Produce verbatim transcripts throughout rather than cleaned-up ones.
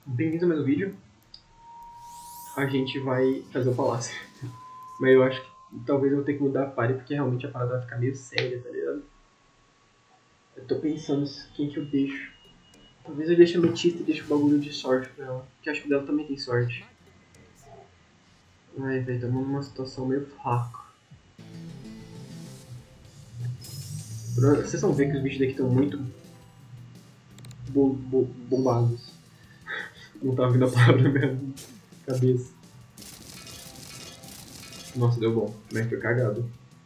Bem-vindo ao meu vídeo. A gente vai fazer o palácio. Mas eu acho que talvez eu vou ter que mudar a party, porque realmente a parada vai ficar meio séria, tá ligado? Eu tô pensando quem que eu deixo. Talvez eu deixe a Ametista e deixe o bagulho de sorte pra ela. Porque acho que dela também tem sorte. Ai, velho, estamos numa situação meio fraca. Vocês vão ver que os bichos daqui estão muito bo bo bombados. Não tava vindo a palavra na minha cabeça. Nossa, deu bom. Mas foi cagado.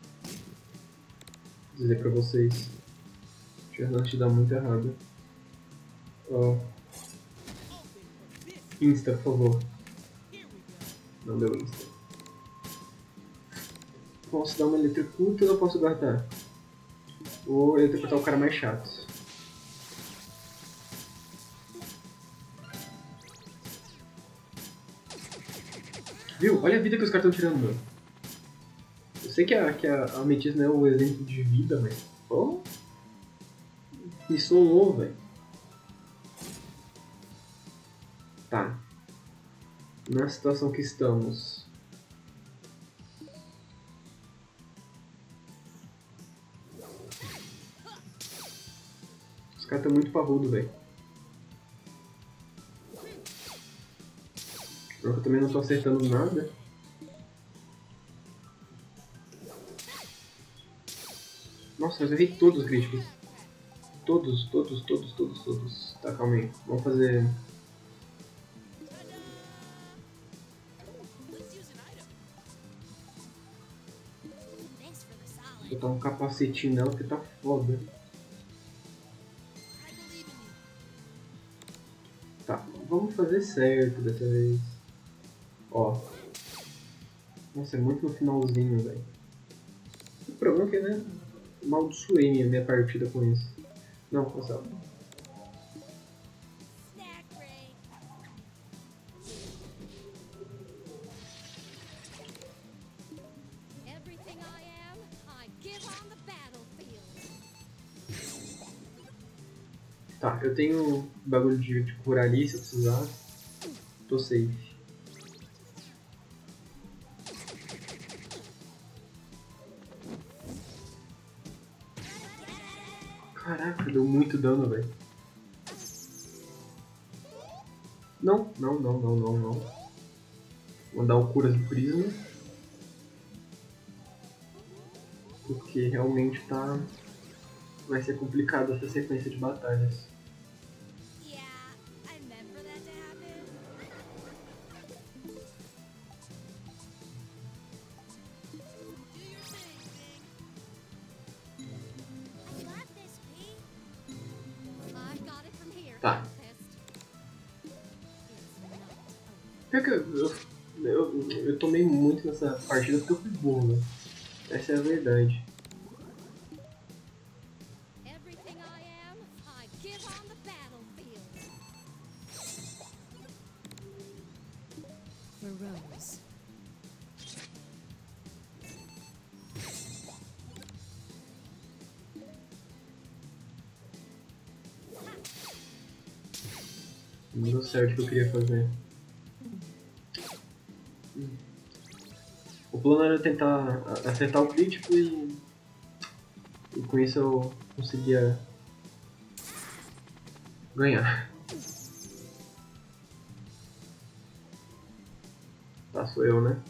Vou dizer pra vocês. Chance de dar muito errado. Ó. Insta, por favor. Não deu Insta. Posso dar uma eletrocuta ou eu posso guardar? Ou eletrocutar o cara mais chato. Viu? Olha a vida que os caras estão tirando, mano. Eu sei que a, que a Ametista não é o exemplo de vida, mas... Pô... Me solou, velho. Tá. Na situação que estamos... Os caras estão muito parrudo, velho. Eu também não tô acertando nada. Nossa, mas eu errei todos os críticos. Todos, todos, todos, todos, todos. Tá, calma aí. Vamos fazer... Vou botar um capacetinho nela porque tá foda. Tá, vamos fazer certo dessa vez. Ó. Nossa, é muito no finalzinho, velho. O problema é que, né, amaldiçoei minha, minha partida com isso. Não, passava. Tá, eu tenho bagulho de, de curar ali se eu precisar. Tô safe. Caraca, deu muito dano, velho. Não, não, não, não, não, não. Vou dar o curas do prisma. Porque realmente tá... Vai ser complicado essa sequência de batalhas. Tá. Pior que eu, eu, eu, eu tomei muito nessa partida porque eu fui burro, né? Essa é a verdade. Não deu certo o que eu queria fazer. O plano era tentar acertar o crítico e, e com isso eu conseguia ganhar. Tá, sou eu, né?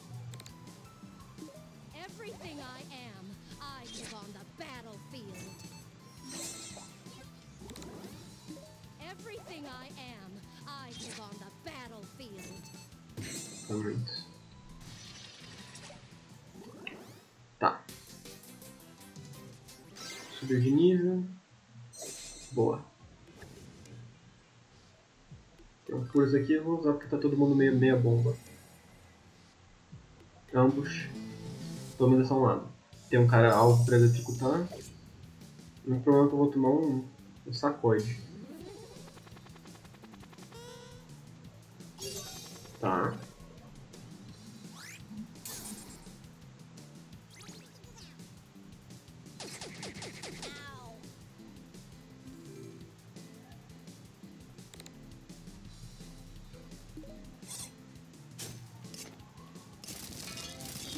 Muito. Tá. Subir de nível. Boa. Tem um curso aqui, eu vou usar porque tá todo mundo meio meia bomba. Ambos. Pelo menos é só um lado. Tem um cara alvo pra executar. O problema é que eu vou tomar um, um sacode. Tá.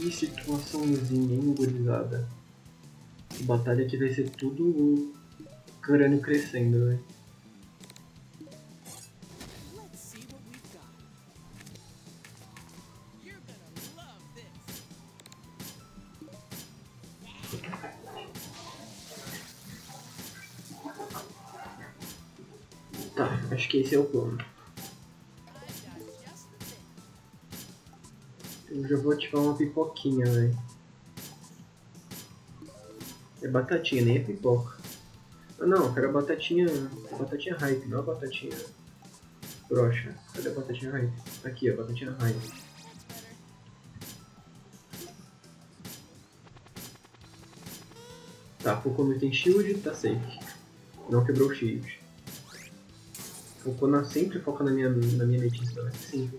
Que situaçãozinha, hein, gurizada. A batalha aqui vai ser tudo crânio crescendo, velho. Tá, acho que esse é o plano. Eu já vou ativar uma pipoquinha, velho. É batatinha, nem é pipoca. Ah não, eu quero a batatinha. A batatinha hype, não a batatinha broxa. Cadê a batatinha hype? Aqui, a batatinha hype. Tá, focou no item shield, tá safe. Não quebrou o shield. Focou na, sempre foca na minha, na minha Letícia, né? Sempre.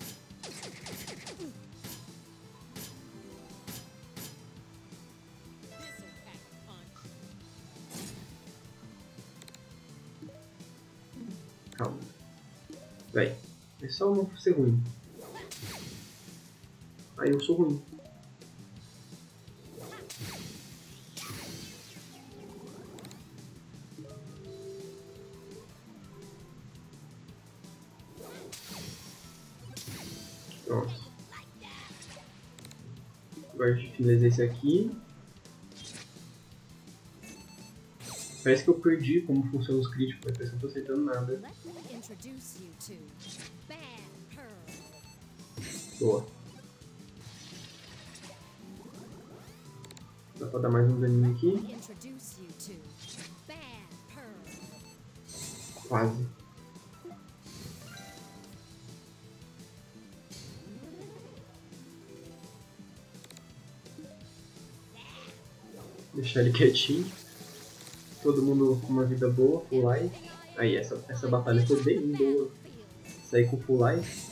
Calma. Véi, é só não ser ruim. Aí eu sou ruim. Pronto. Agora a gente finaliza esse aqui. Parece que eu perdi como funcionam os críticos, mas parece que eu não tô acertando nada. Boa. Dá pra dar mais um daninho aqui. Quase. Deixar ele quietinho. Todo mundo com uma vida boa, full life. Aí, essa, essa batalha foi bem boa. Sair com full life.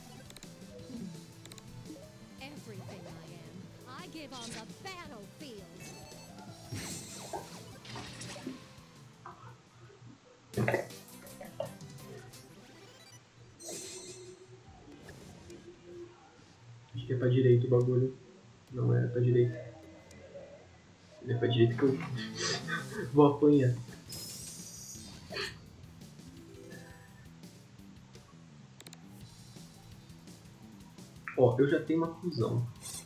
Acho que é pra direita o bagulho. Não é pra direita. Ele é pra direita que eu vou apanhar. Ó, eu já tenho uma fusão.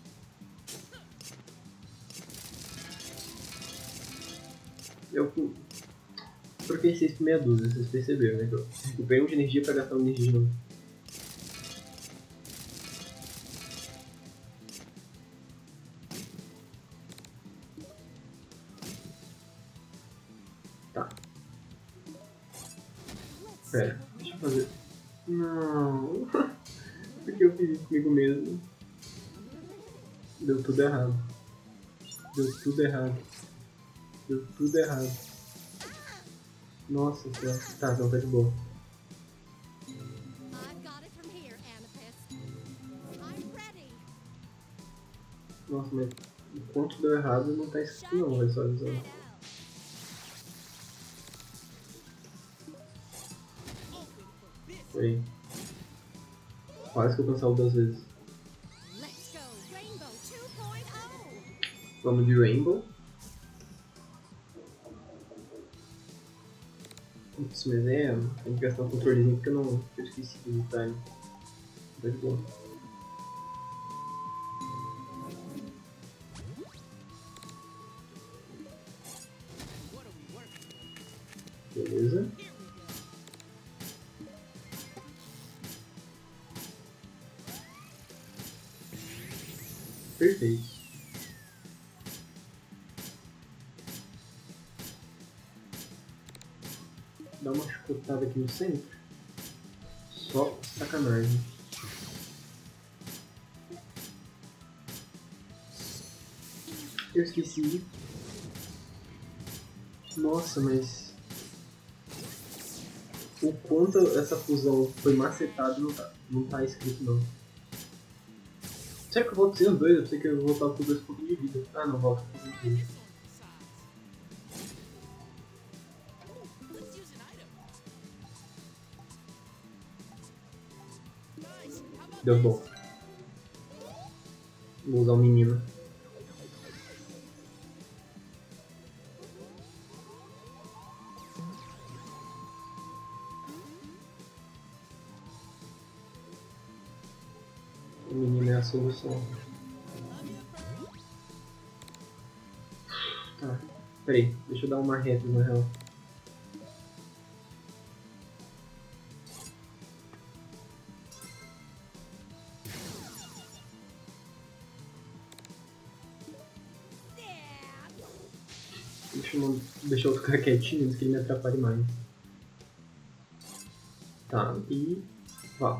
Eu troquei seis por meia dúzia, vocês perceberam, né? Que eu recuperei um de energia pra gastar uma energia de novo. Tá. Pera, deixa eu fazer. Não. Por que eu fiz isso comigo mesmo? Deu tudo errado. Deu tudo errado. Deu tudo errado. Nossa senhora. Tá, então tá de boa. Nossa, mas o quanto deu errado não tá escrito não, visualizando. Foi. Quase que eu cancelo duas vezes. Vamos de Rainbow. Putz, mas é, tem que gastar um controlezinho porque eu não eu esqueci do detalhe. Tá de boa. Beleza. Perfeito. Dá uma chicotada aqui no centro. Só sacanagem. Eu esqueci. Nossa, mas o quanto essa fusão foi macetada não tá, não tá escrito não. Será que eu volto sem os dois? Eu pensei que eu voltava com dois pontos de vida. Ah, não, volto com dois de vida. Deu bom. Vou usar o menino. O menino é a solução. Tá, peraí, deixa eu dar uma reta na real. Deixa eu, deixa eu ficar quietinho antes que ele me atrapalhe mais. Tá, e vá.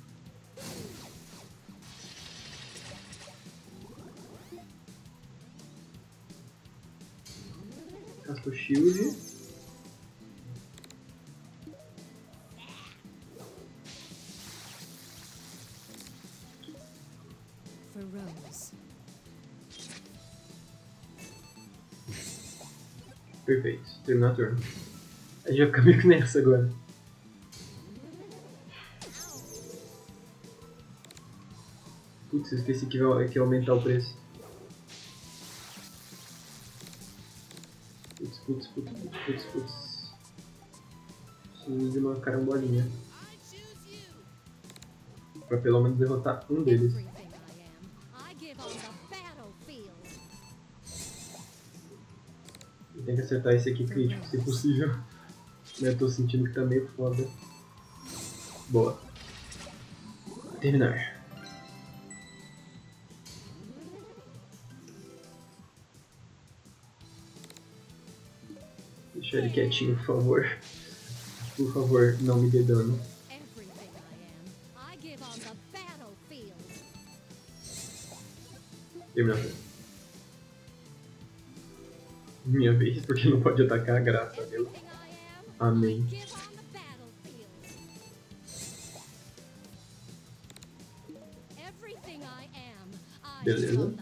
Casta o shield. Perfeito, terminar a turno. A gente vai ficar meio que nessa agora. Putz, eu esqueci que ia, que ia aumentar o preço. Putz, putz, putz, putz, putz, putz. Preciso de uma carambolinha. Pra pelo menos derrotar um deles. Tem que acertar esse aqui crítico, se possível. Eu tô sentindo que tá meio foda. Boa. Terminar. Deixa ele quietinho, por favor. Por favor, não me dê dano. Terminar. Minha vez, porque não pode atacar, graças a Deus. Amém. Beleza.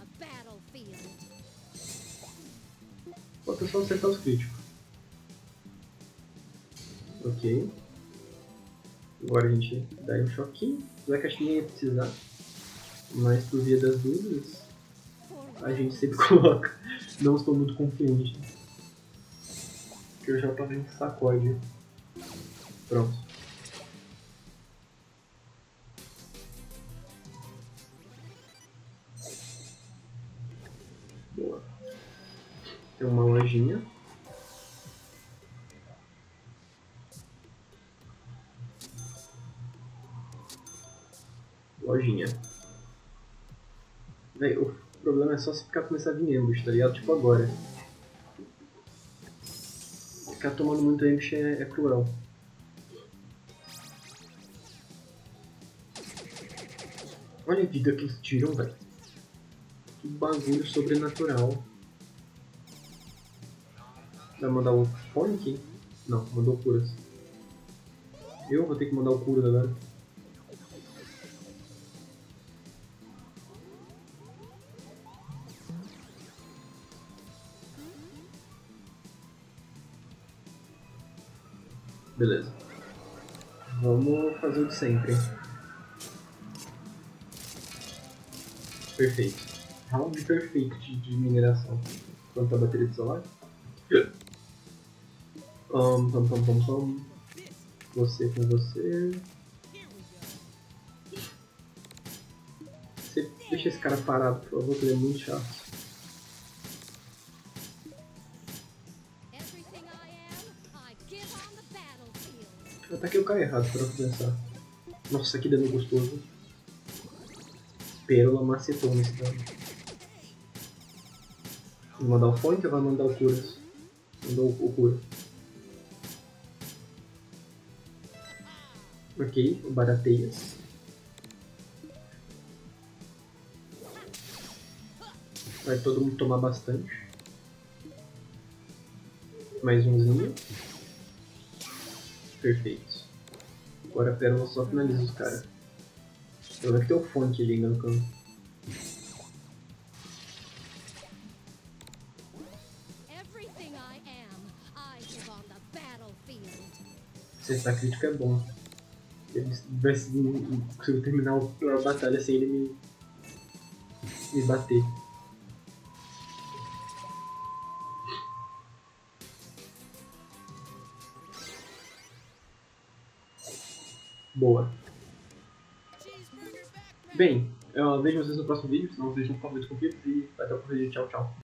Falta só acertar os críticos. Ok. Agora a gente dá um choquinho. Apesar que acho que nem ia precisar. Mas por via das dúvidas, a gente sempre coloca. Não estou muito confiante. Porque eu já tomei um sacode. Pronto. Boa. Tem uma lojinha. Lojinha. Véi, o problema é só se ficar começar a vir ambush, tá ligado? Tipo agora. Ficar tomando muito ambush é, é cruel. Olha a vida que eles tiram, velho. Que bagulho sobrenatural. Vai mandar o fone aqui? Não, mandou curas. Eu vou ter que mandar o cura agora. Beleza. Vamos fazer o de sempre. Perfeito. Round perfeito de, de mineração. Quanto a bateria de celular? Um, pam, pam, pam, pam. Você com você. Você deixa esse cara parado, por favor, que ele é muito chato. Eu ataquei o cara errado, pra pensar. Nossa, que dano gostoso. Pérola macetou nesse dano. Vou mandar o fone ou vai mandar o curas? Mandou o cura. Ok, o barateias. Vai todo mundo tomar bastante. Mais umzinho. Perfeito. Agora a pérola só finaliza os caras. Eu vou ter o fone aqui ainda no campo. Se essa crítica é bom. Ele vai conseguir terminar a batalha sem ele me, me bater. Boa. Bem, eu vejo vocês no próximo vídeo, se não vocês não favorito com e até o próximo vídeo. Tchau, tchau.